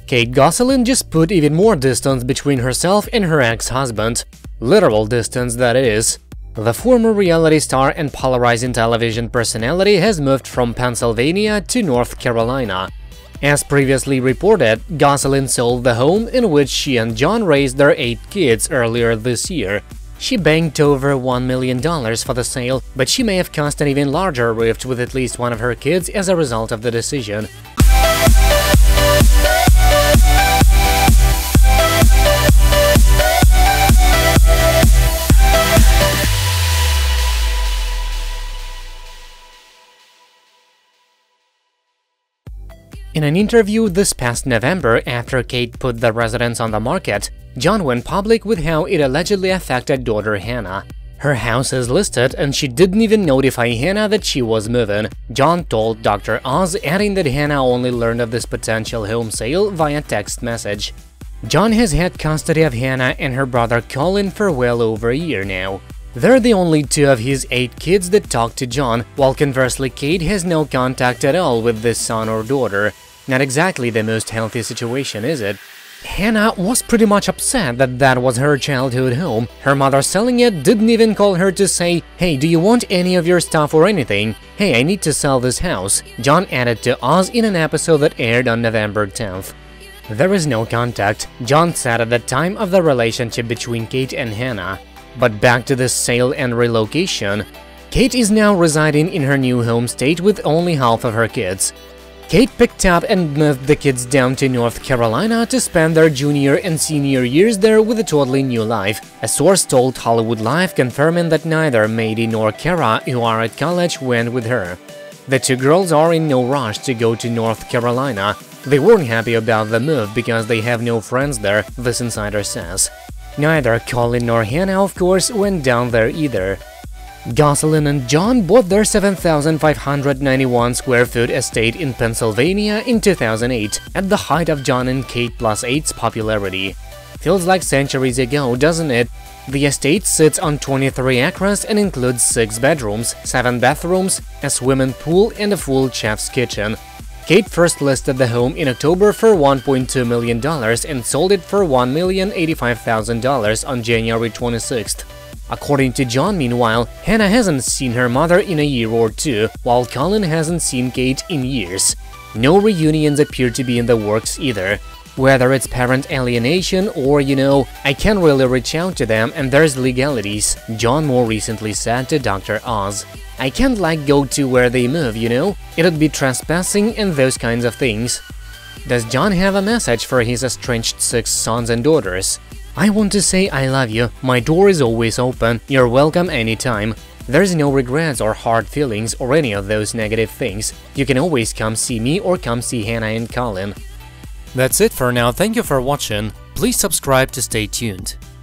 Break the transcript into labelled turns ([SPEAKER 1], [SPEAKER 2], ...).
[SPEAKER 1] Kate Gosselin just put even more distance between herself and her ex-husband. Literal distance, that is. The former reality star and polarizing television personality has moved from Pennsylvania to North Carolina. As previously reported, Gosselin sold the home in which she and John raised their 8 kids earlier this year. She banked over $1 million for the sale, but she may have caused an even larger rift with at least one of her kids as a result of the decision. In an interview this past November, after Kate put the residence on the market, John went public with how it allegedly affected daughter Hannah. Her house is listed and she didn't even notify Hannah that she was moving, John told Dr. Oz, adding that Hannah only learned of this potential home sale via text message. John has had custody of Hannah and her brother Collin for well over a year now. They're the only 2 of his 8 kids that talk to John, while conversely Kate has no contact at all with this son or daughter. Not exactly the most healthy situation, is it? Hannah was pretty much upset that that was her childhood home. Her mother selling it didn't even call her to say, "Hey, do you want any of your stuff or anything? Hey, I need to sell this house," John added to Oz in an episode that aired on November 10th. There is no contact, John said at the time of the relationship between Kate and Hannah. But back to the sale and relocation. Kate is now residing in her new home state with only half of her kids. Kate picked up and moved the kids down to North Carolina to spend their junior and senior years there with a totally new life, a source told Hollywood Life, confirming that neither Maddie nor Kara, who are at college, went with her. The 2 girls are in no rush to go to North Carolina. They weren't happy about the move because they have no friends there, this insider says. Neither Collin nor Hannah, of course, went down there either. Gosselin and John bought their 7,591 square foot estate in Pennsylvania in 2008, at the height of John and Kate plus 8's popularity. Feels like centuries ago, doesn't it? The estate sits on 23 acres and includes 6 bedrooms, 7 bathrooms, a swimming pool and a full chef's kitchen. Kate first listed the home in October for $1.2 million and sold it for $1,085,000 on January 26th. According to John, meanwhile, Hannah hasn't seen her mother in a year or 2, while Collin hasn't seen Kate in years. No reunions appear to be in the works either. Whether it's parent alienation or, I can't really reach out to them and there's legalities, John more recently said to Dr. Oz. I can't go to where they move, It'd be trespassing and those kinds of things. Does John have a message for his estranged 6 sons and daughters? I want to say I love you, my door is always open, you're welcome anytime. There's no regrets or hard feelings or any of those negative things. You can always come see me or come see Hannah and Collin. That's it for now, thank you for watching. Please subscribe to stay tuned.